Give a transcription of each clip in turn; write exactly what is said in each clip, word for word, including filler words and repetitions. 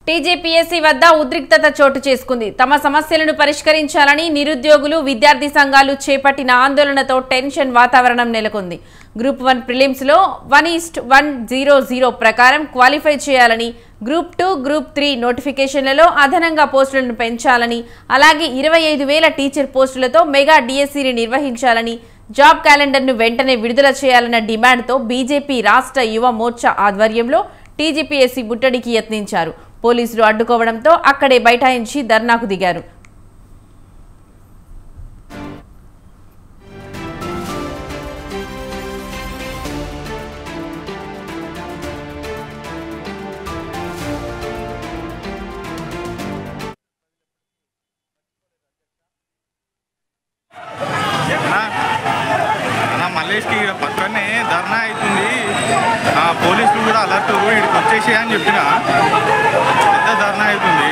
TGPSC వద్ద ఉద్రిక్తత చోటు చేసుకుంది. తమ సమస్యలను పరిష్కరించాలని నిరుద్యోగులు, విద్యార్థి సంఘాలు చేపట్టిన ఆందోళనతో టెన్షన్ వాతావరణం నెలకొంది. గ్రూప్ వన్ ప్రిలిమ్స్ లో one is to one zero zero ప్రకారం క్వాలిఫై చేయాలని, గ్రూప్ టూ, గ్రూప్ త్రీ నోటిఫికేషన్లలో అదనంగా పోస్టులను పెంచాలని, అలాగే ఇరవై ఐదు వేల టీచర్ పోస్టులతో మెగా డిఎస్సీని నిర్వహించాలని, జాబ్ క్యాలెండర్ను వెంటనే విడుదల చేయాలన్న డిమాండ్తో బీజేపీ రాష్ట్ర యువ మోర్చా ఆధ్వర్యంలో టీజీపీఎస్సీ ముట్టడికి యత్నించారు. పోలీసులు అడ్డుకోవడంతో అక్కడే బైఠాయించి ధర్నాకు దిగారు. మల్లేష్కి పక్కనే ధర్నా అవుతుంది, పోలీసులు కూడా అలర్ట్ ఇక్కడికి వచ్చేసి అని చెప్పిన పెద్ద ధర్నా అవుతుంది.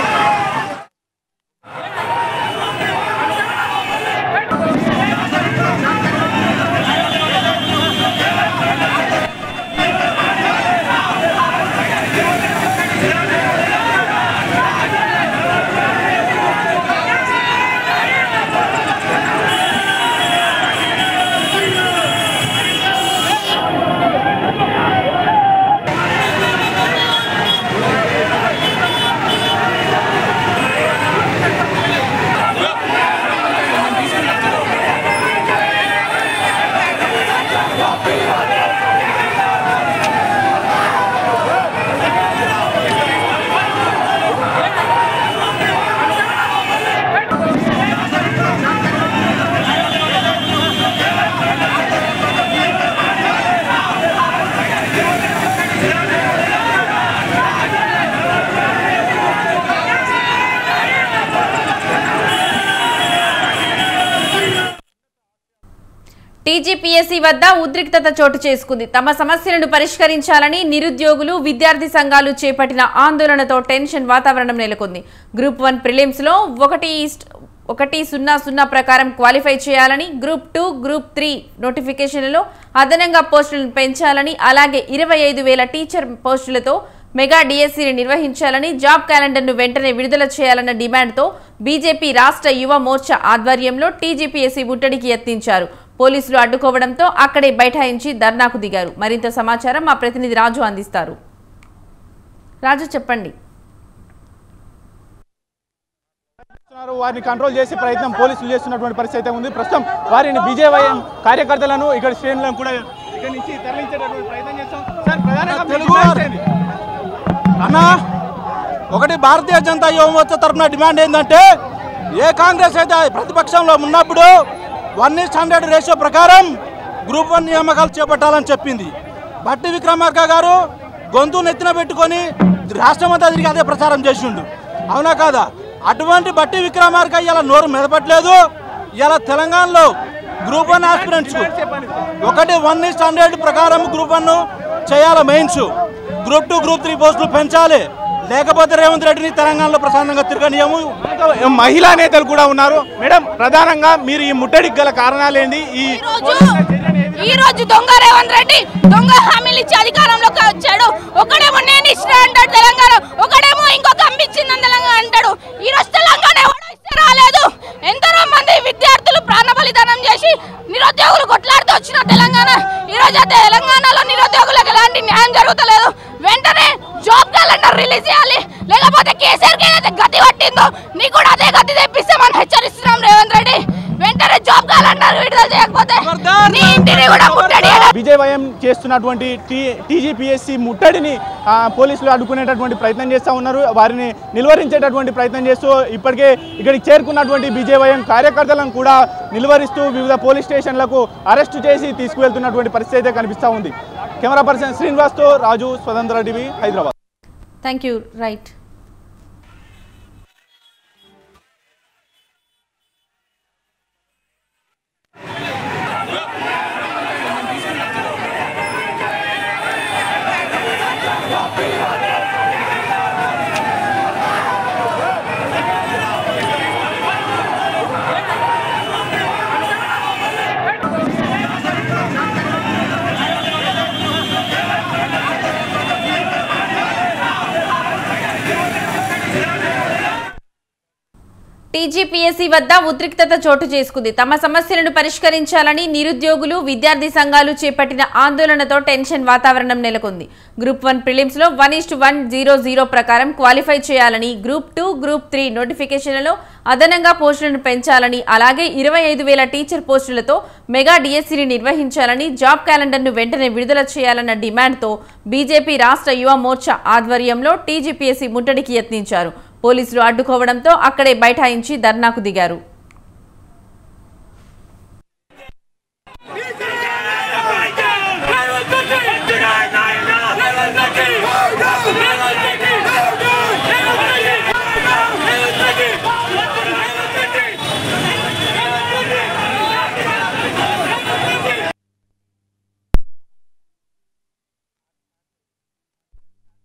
టీజీపీఎస్సీ వద్ద ఉద్రిక్తత చోటు చేసుకుంది. తమ సమస్యలను పరిష్కరించాలని నిరుద్యోగులు, విద్యార్థి సంఘాలు చేపట్టిన ఆందోళనతో టెన్షన్ వాతావరణం నెలకొంది. గ్రూప్ వన్ ప్రిలిమ్స్ లో ఒకటి ఈస్ట్ ఒకటి సున్నా సున్నా ప్రకారం క్వాలిఫై చేయాలని, గ్రూప్ టూ, గ్రూప్ త్రీ నోటిఫికేషన్లలో అదనంగా పోస్టులను పెంచాలని, అలాగే ఇరవై ఐదు వేల టీచర్ పోస్టులతో మెగా డిఎస్సీని నిర్వహించాలని, జాబ్ క్యాలెండర్ను వెంటనే విడుదల చేయాలన్న డిమాండ్తో బీజేపీ రాష్ట్ర యువ మోర్చా ఆధ్వర్యంలో టీజీపీఎస్సీ ముట్టడికి యత్నించారు. పోలీసులు అడ్డుకోవడంతో అక్కడే బైఠాయించి ధర్నాకు దిగారు. మరింత సమాచారం మా ప్రతినిధి రాజు అందిస్తారు. రాజు, చెప్పండి. వారిని కంట్రోల్ చేసే ప్రయత్నం పోలీసులు చేస్తున్నటువంటి పరిస్థితి ఉంది. ప్రస్తుతం వారిని బీజేవైఎం కార్యకర్తలను ఇక్కడ శ్రేణులను కూడా ఇక్కడ నుంచి తరలించేటటువంటి ప్రయత్నం చేస్తాం. సార్, ప్రధానంగా అన్నా ఒకటి భారతీయ జనతా యువ మోర్చా తరఫున డిమాండ్ ఏంటంటే, ఏ కాంగ్రెస్ అయితే ప్రతిపక్షంలో ఉన్నప్పుడు వన్ ఈస్ట్ హండ్రెడ్ రేషియో ప్రకారం గ్రూప్ వన్ నియామకాలు చేపట్టాలని చెప్పింది. బట్టి విక్రమార్క గారు గొంతు నెత్తిన పెట్టుకొని రాష్ట్రమంతా తిరిగి అదే ప్రచారం చేసిండు, అవునా కాదా? అటువంటి బట్టి విక్రమార్క ఇలా నోరు మెదపట్లేదు. ఇలా తెలంగాణలో గ్రూప్ వన్ ఆస్పిరెంట్స్ ఒకటి వన్ ఈస్ట్ హండ్రెడ్ ప్రకారం గ్రూప్ వన్ చేయాలి, mains group two, group three పోస్టులు పెంచాలి, లేకపోతే రేవంత్ రెడ్డిని తెలంగాణలో ప్రశాంతంగా తిరగనియము. మహిళా నేతలు కూడా ఉన్నారు. మేడం, ప్రధానంగా మీరు ఈ ముట్టడికి గల కారణాలు ఏంటి? ఈ రోజు దొంగ రేవంత్ రెడ్డి దొంగ హామీలు ఇచ్చి అధికారంలోకి వచ్చాడు. ఒకడేమో నేను ఇష్టం అంటాడు తెలంగాణ, ఒకడేమో ఇంకొక అమ్మిచ్చింది తెలంగాణ అంటాడు. ఈ రోజు తెలంగాణ ఇస్తే రాలేదు. ఎంతరో మంది విద్యార్థులు ప్రాణ బలిదానం చేసి నిరుద్యోగులు కొట్లాడుతూ వచ్చిన తెలంగాణ, ఈ రోజు తెలంగాణలో నిరుద్యోగులకు ఎలాంటి న్యాయం జరుగుతలేదు. వెంటనే జాబ్ క్యాలెండర్ రిలీజ్ చేయాలి, లేకపోతే కేసీఆర్కి ఏదైతే గతి పట్టిందో నీకు కూడా అదే గతి తెప్పిస్తామని హెచ్చరిస్తున్నాం. రేవంత్ రెడ్డి వెంటనే జాబ్ క్యాలెండర్ విడుదల చేయకపోతే నీ ఇంటిని కూడా ముట్టడి. బీజేవైఎం చేస్తున్నటువంటి టీజీపీఎస్సీ ముట్టడిని పోలీసులు అడ్డుకునేటటువంటి ప్రయత్నం చేస్తూ ఉన్నారు. వారిని నిలువరించేటటువంటి ప్రయత్నం చేస్తూ ఇప్పటికే ఇక్కడికి చేరుకున్నటువంటి బీజేవైఎం కార్యకర్తలను కూడా నిలువరిస్తూ వివిధ పోలీస్ స్టేషన్లకు అరెస్టు చేసి తీసుకువెళ్తున్నటువంటి పరిస్థితి అయితే కనిపిస్తూ ఉంది. కెమెరా పర్సన్ శ్రీనివాస్తో Raju, Swatantra TV, Hyderabad. Thank you. Right. TGPSC వద్ద ఉద్రిక్తత చోటు చేసుకుంది. తమ సమస్యలను పరిష్కరించాలని నిరుద్యోగులు విద్యార్థి సంఘాలు చేపట్టిన ఆందోళనతో టెన్షన్ వాతావరణం నెలకొంది. గ్రూప్ వన్ ప్రిలిమ్స్ లో one is to one zero zero ప్రకారం క్వాలిఫై చేయాలని, గ్రూప్ టూ గ్రూప్ త్రీ నోటిఫికేషన్లలో అదనంగా పోస్టులను పెంచాలని, అలాగే ఇరవై ఐదు వేల టీచర్ పోస్టులతో మెగా డిఎస్సీని నిర్వహించాలని, జాబ్ క్యాలెండర్ను వెంటనే విడుదల చేయాలన్న డిమాండ్తో బీజేపీ రాష్ట్ర యువ మోర్చా ఆధ్వర్యంలో టీజీపీఎస్సీ ముట్టడికి యత్నించారు. పోలీసులు అడ్డుకోవడంతో అక్కడే బైఠాయించి ధర్నాకు దిగారు.